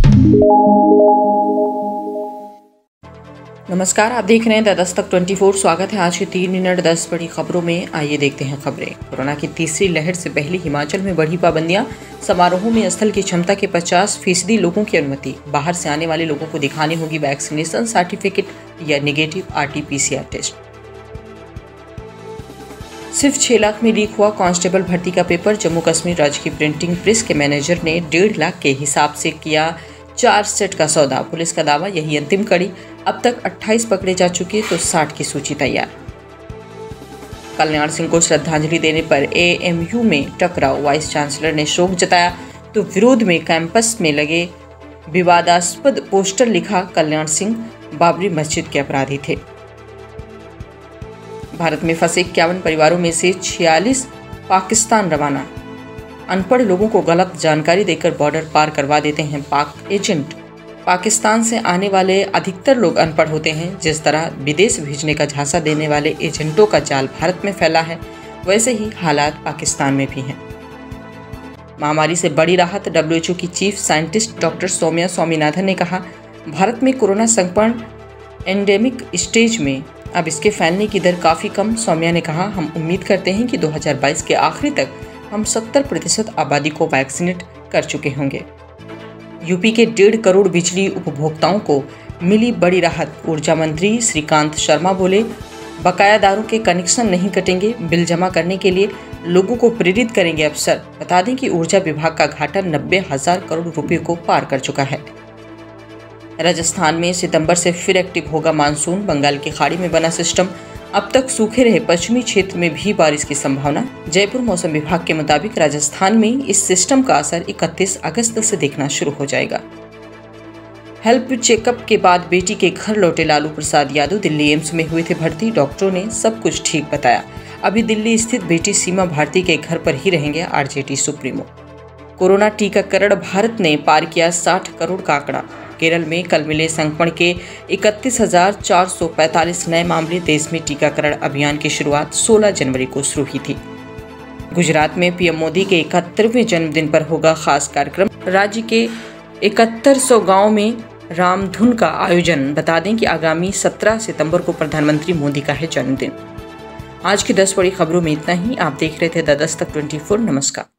नमस्कार, आप देख रहे हैं द दस्तक 24। स्वागत है आज की 3 मिनट 10 बड़ी खबरों में। आइए देखते हैं खबरें। कोरोना की तीसरी लहर से पहले हिमाचल में बढ़ी पाबंदियां। समारोहों में स्थल की क्षमता के 50% लोगों की अनुमति। बाहर से आने वाले लोगों को दिखानी होगी वैक्सीनेशन सर्टिफिकेट या नेगेटिव RT-PCR टेस्ट। सिर्फ 6 लाख में लीक हुआ कांस्टेबल भर्ती का पेपर। जम्मू कश्मीर राज्य की प्रिंटिंग प्रेस के मैनेजर ने 1.5 लाख के हिसाब से किया 4 सेट का सौदा। पुलिस का दावा, यही अंतिम कड़ी। अब तक 28 पकड़े जा चुके तो 60 की सूची तैयार। कल्याण सिंह को श्रद्धांजलि देने पर AMU में टकराव। वाइस चांसलर ने शोक जताया तो विरोध में कैंपस में लगे विवादास्पद पोस्टर लिखा, कल्याण सिंह बाबरी मस्जिद के अपराधी थे। भारत में फंसे 51 परिवारों में से 46 पाकिस्तान रवाना। अनपढ़ लोगों को गलत जानकारी देकर बॉर्डर पार करवा देते हैं पाक एजेंट। पाकिस्तान से आने वाले अधिकतर लोग अनपढ़ होते हैं। जिस तरह विदेश भेजने का झांसा देने वाले एजेंटों का जाल भारत में फैला है, वैसे ही हालात पाकिस्तान में भी हैं। महामारी से बड़ी राहत। WHO की chief scientist doctor Soumya Swaminathan ने कहा, भारत में कोरोना संक्रमण एंडेमिक स्टेज में, अब इसके फैलने की दर काफ़ी कम। सौम्या ने कहा, हम उम्मीद करते हैं कि 2022 के आखिरी तक हम 70% आबादी को वैक्सीनेट कर चुके होंगे। यूपी के 1.5 करोड़ बिजली उपभोक्ताओं को मिली बड़ी राहत। ऊर्जा मंत्री श्रीकांत शर्मा बोले, बकायादारों के कनेक्शन नहीं कटेंगे। बिल जमा करने के लिए लोगों को प्रेरित करेंगे अफसर। बता दें कि ऊर्जा विभाग का घाटा 90,000 करोड़ रुपए को पार कर चुका है। राजस्थान में सितंबर से फिर एक्टिव होगा मानसून। बंगाल की खाड़ी में बना सिस्टम। अब तक सूखे रहे पश्चिमी क्षेत्र में भी बारिश की संभावना। जयपुर मौसम विभाग के मुताबिक राजस्थान में इस सिस्टम का असर 31 अगस्त से दिखना शुरू हो जाएगा। हेल्थ चेकअप के बाद बेटी के घर लौटे लालू प्रसाद यादव। दिल्ली एम्स में हुए थे भर्ती। डॉक्टरों ने सब कुछ ठीक बताया। अभी दिल्ली स्थित बेटी सीमा भारती के घर पर ही रहेंगे RJD सुप्रीमो। कोरोना टीकाकरण। भारत ने पार किया 60 करोड़ का आंकड़ा। केरल में कल मिले संक्रमण के 31,445 नए मामले। देश में टीकाकरण अभियान की शुरुआत 16 जनवरी को शुरू हुई थी। गुजरात में PM मोदी के 71वें जन्मदिन पर होगा खास कार्यक्रम। राज्य के 7100 गाँव में रामधुन का आयोजन। बता दें कि आगामी 17 सितंबर को प्रधानमंत्री मोदी का है जन्मदिन। आज की 10 बड़ी खबरों में इतना ही। आप देख रहे थे द दस्तक 24। नमस्कार।